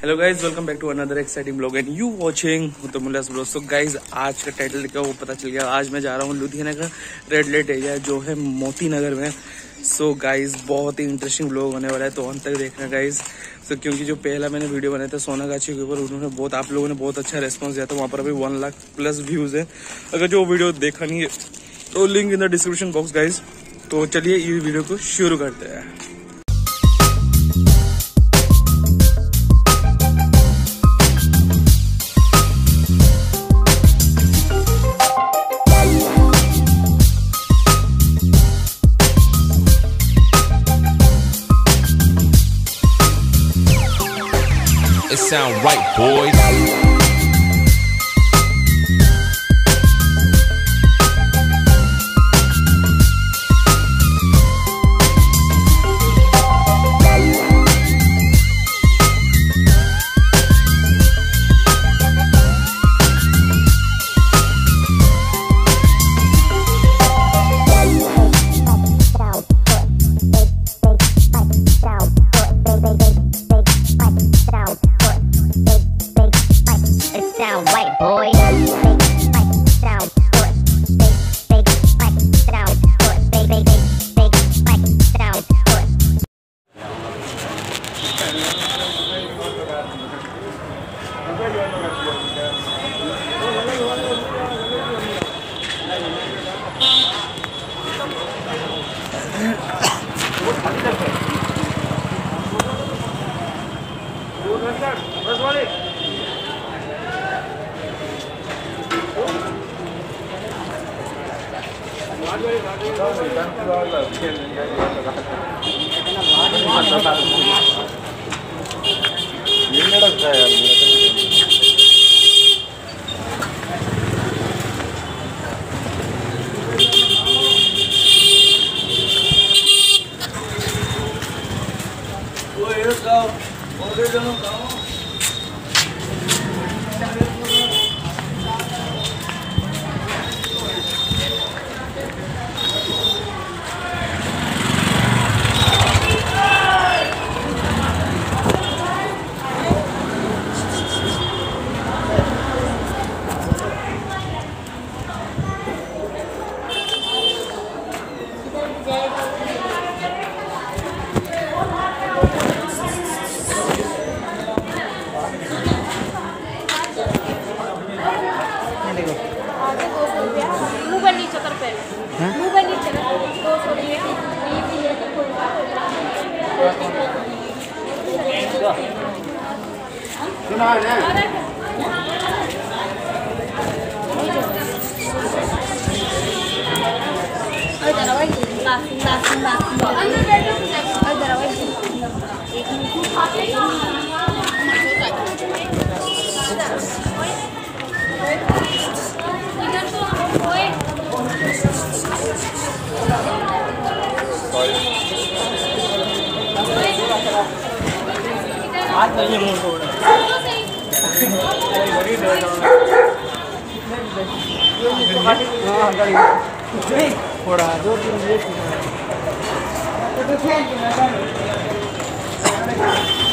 Hello guys, welcome back to another exciting blog and you watching मुल्लास blog. So guys, आज का title क्या वो पता चल गया। आज मैं जा रहा हूँ लुधियाना का रेड लाइट एरिया जो है मोती नगर में। सो गाइज, बहुत ही इंटरेस्टिंग ब्लॉग होने वाला है, तो अंत तक देखना गाइज। तो क्योंकि जो पहला मैंने वीडियो बनाया था सोनागाछी के ऊपर, उन्होंने आप लोगों ने बहुत अच्छा रेस्पॉन्स दिया था। वहाँ पर अभी 1 लाख प्लस व्यूज है। अगर जो वीडियो देखा नहीं है तो link in the description box guys. तो चलिए ये वीडियो को शुरू करते हैं। It sound right, boys. थोड़ा 2-3 मिनट